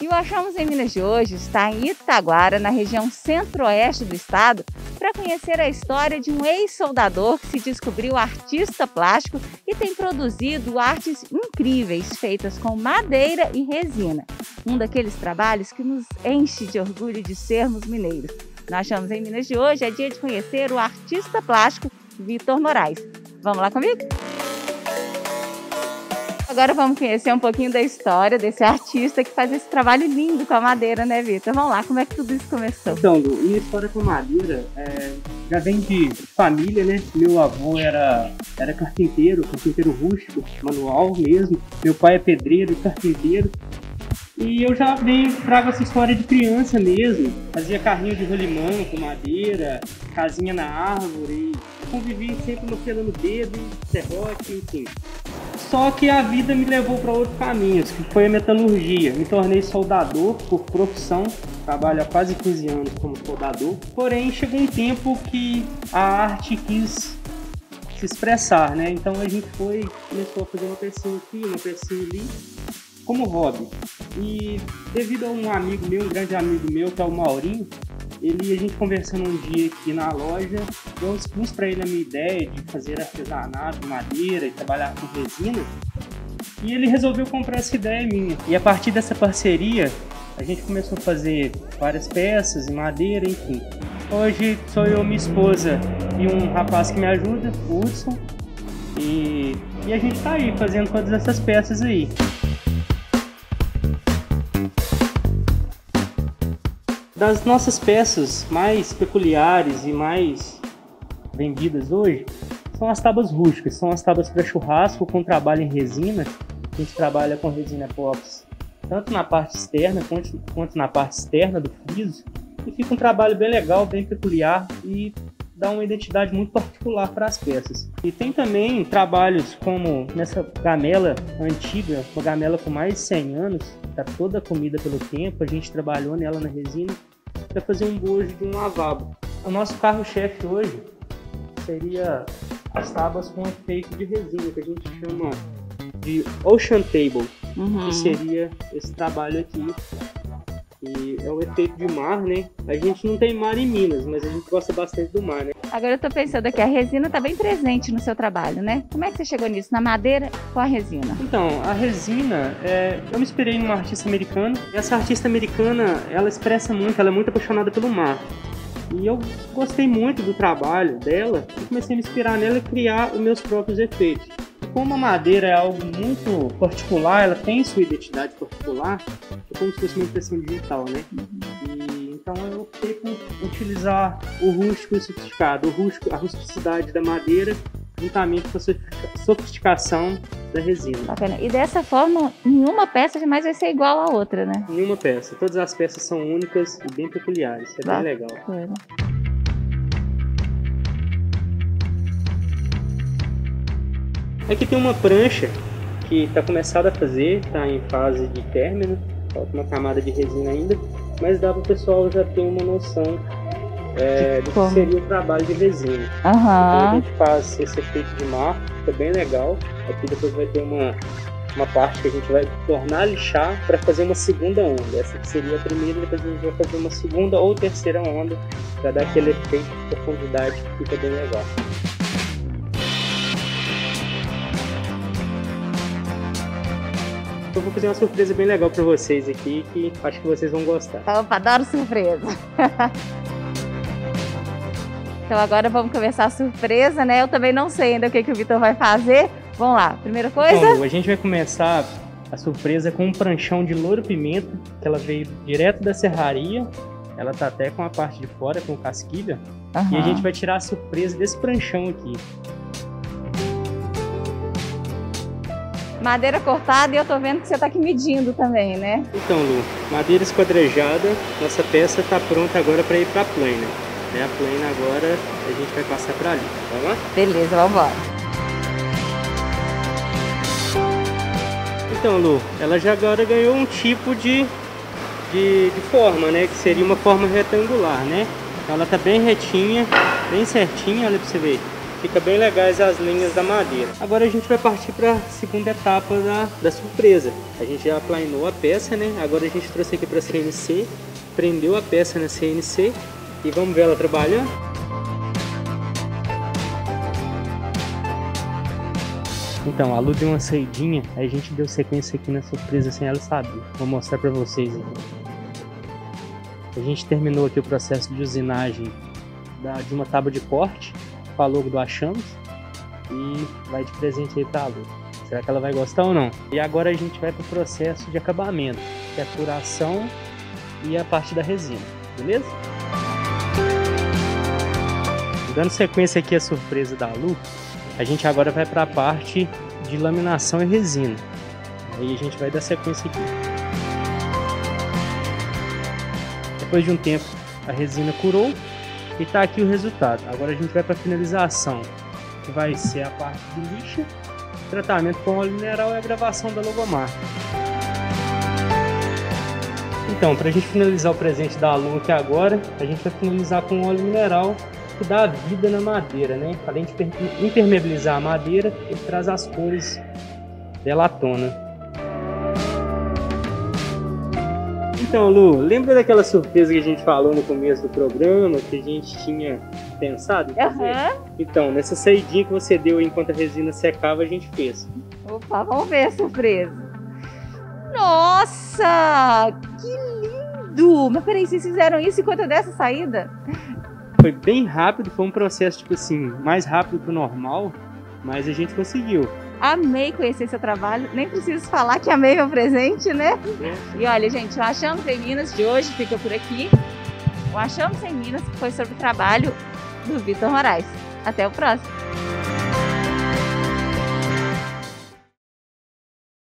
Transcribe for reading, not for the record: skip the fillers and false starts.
E o Achamos em Minas de hoje está em Itaguara, na região centro-oeste do estado, para conhecer a história de um ex-soldador que se descobriu artista plástico e tem produzido artes incríveis feitas com madeira e resina. Um daqueles trabalhos que nos enche de orgulho de sermos mineiros. No Achamos em Minas de hoje é dia de conhecer o artista plástico Vitor Moraes. Vamos lá comigo? Agora vamos conhecer um pouquinho da história desse artista que faz esse trabalho lindo com a madeira, né, Vitor? Vamos lá, como é que tudo isso começou? Então, Lu, minha história com madeira já vem de família, né? Meu avô era carpinteiro rústico, manual mesmo. Meu pai é pedreiro e carpinteiro. E eu já trago essa história de criança mesmo. Fazia carrinho de rolimão com madeira, casinha na árvore. Convivi sempre no dedo, serrote, enfim. Só que a vida me levou para outros caminhos, que foi a metalurgia. Me tornei soldador por profissão, trabalho há quase 15 anos como soldador. Porém, chegou um tempo que a arte quis se expressar, né? Então a gente começou a fazer uma pecinha aqui, uma pecinha ali, como hobby. E devido a um grande amigo meu, que é o Maurinho, a gente conversando um dia aqui na loja, eu expus para ele a minha ideia de fazer artesanato de madeira e trabalhar com resina, e ele resolveu comprar essa ideia minha. E a partir dessa parceria, a gente começou a fazer várias peças em madeira, enfim. Hoje sou eu, minha esposa e um rapaz que me ajuda, o Hudson, e a gente tá aí fazendo todas essas peças aí. Das nossas peças mais peculiares e mais vendidas hoje são as tábuas rústicas, são as tábuas para churrasco com trabalho em resina. A gente trabalha com resina epoxy tanto na parte externa quanto na parte externa do friso, e fica um trabalho bem legal, bem peculiar e dá uma identidade muito particular para as peças. E tem também trabalhos como nessa gamela antiga, uma gamela com mais de 100 anos, está toda comida pelo tempo, a gente trabalhou nela na resina para fazer um bojo de um lavabo. O nosso carro-chefe hoje seria as tábuas com efeito de resina, que a gente chama de Ocean Table, que seria esse trabalho aqui. E é um efeito de mar, né? A gente não tem mar em Minas, mas a gente gosta bastante do mar, né? Agora eu tô pensando aqui, a resina tá bem presente no seu trabalho, né? Como é que você chegou nisso? Na madeira com a resina? Então, a resina, eu me inspirei numa artista americana. E essa artista americana, ela expressa muito, ela é muito apaixonada pelo mar. E eu gostei muito do trabalho dela e comecei a me inspirar nela e criar os meus próprios efeitos. Como a madeira é algo muito particular, ela tem sua identidade particular, é como se fosse uma impressão digital, né? E então eu optei por utilizar o rústico e o sofisticado, a rusticidade da madeira juntamente com a sofisticação da resina. Bacana. E dessa forma, nenhuma peça jamais vai ser igual à outra, né? Nenhuma peça. Todas as peças são únicas e bem peculiares. É bem legal. Aqui tem uma prancha que está começada a fazer, está em fase de término, falta uma camada de resina ainda, mas dá para o pessoal já ter uma noção do que seria o trabalho de resina. Então a gente faz esse efeito de mar, fica bem legal. Aqui depois vai ter uma parte que a gente vai tornar a lixar para fazer uma segunda onda. Essa que seria a primeira, depois a gente vai fazer uma segunda ou terceira onda para dar aquele efeito de profundidade que fica bem legal. Eu vou fazer uma surpresa bem legal para vocês aqui, que acho que vocês vão gostar. Opa, adoro surpresa! Então agora vamos começar a surpresa, né? Eu também não sei ainda o que o Vitor vai fazer. Vamos lá, primeira coisa? Então, a gente vai começar a surpresa com um pranchão de louro-pimenta, que ela veio direto da serraria. Ela tá até com a parte de fora, com casquilha. E a gente vai tirar a surpresa desse pranchão aqui. Madeira cortada, e eu tô vendo que você tá aqui medindo também, né? Então, Lu, madeira esquadrejada, nossa peça tá pronta agora para ir para a plana. A plana agora a gente vai passar para ali, vamos lá? Beleza, vamos embora. Então, Lu, ela já agora ganhou um tipo de forma, né? Que seria uma forma retangular, né? Então ela tá bem retinha, bem certinha, olha para você ver. Fica bem legais as linhas da madeira. Agora a gente vai partir para a segunda etapa da surpresa. A gente já aplainou a peça, né? Agora a gente trouxe aqui para a CNC, prendeu a peça na CNC e vamos ver ela trabalhando. Então, a Lu deu uma saidinha, aí a gente deu sequência aqui na surpresa sem ela saber. Vou mostrar para vocês aqui. A gente terminou aqui o processo de usinagem de uma tábua de corte com a logo do Achamos e vai de presente aí pra Lu. Será que ela vai gostar ou não? E agora a gente vai para o processo de acabamento, que é a furação e a parte da resina, beleza? Dando sequência aqui à surpresa da Lu, a gente agora vai para a parte de laminação e resina. Aí a gente vai dar sequência aqui. Depois de um tempo a resina curou e está aqui o resultado. Agora a gente vai para a finalização, que vai ser a parte de lixa, tratamento com óleo mineral e a gravação da logomarca. Então, para a gente finalizar o presente da Lu aqui agora, a gente vai finalizar com óleo mineral que dá vida na madeira, né? Além de impermeabilizar a madeira, ele traz as cores dela à tona. Então, Lu, lembra daquela surpresa que a gente falou no começo do programa, que a gente tinha pensado em fazer? Então, nessa saidinha que você deu enquanto a resina secava, a gente fez. Opa, vamos ver a surpresa. Nossa, que lindo! Mas peraí, vocês fizeram isso enquanto dessa saída? Foi bem rápido, foi um processo, tipo assim, mais rápido que o normal, mas a gente conseguiu. Amei conhecer seu trabalho, nem preciso falar que amei meu presente, né? E olha, gente, o Achamos em Minas de hoje fica por aqui. O Achamos em Minas foi sobre o trabalho do Vitor Moraes. Até o próximo!